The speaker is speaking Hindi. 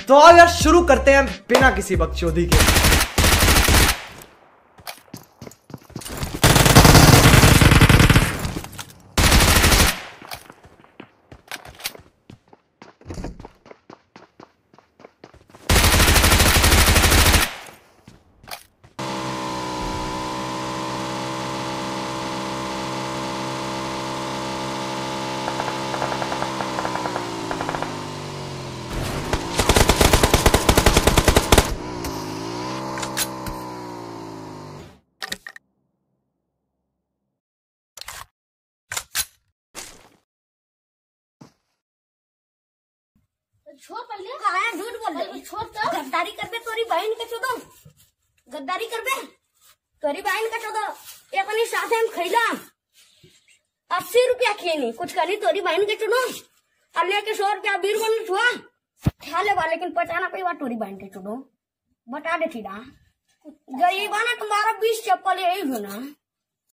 तो आओ यार शुरू करते हैं बिना किसी बकचोदी के। छोड़ पहले कहा झूठ बोल रहे छोड़ तो गद्दारी कर बे तोरी बहन के चोदो गद्दारी कर बे तोरी बहन का चोदो ये अपनी साथ हम खैला 80 रुपया खेनी कुछ करी तोरी बहन के चुनो अल्लाह के 100 रुपया बीर बन छुआ खा ले वाले लेकिन पचाना पे तोरी बहन के चुनो बता दे थी ना गरीबाना तुम्हारा 20 चप्पल यही हो ना।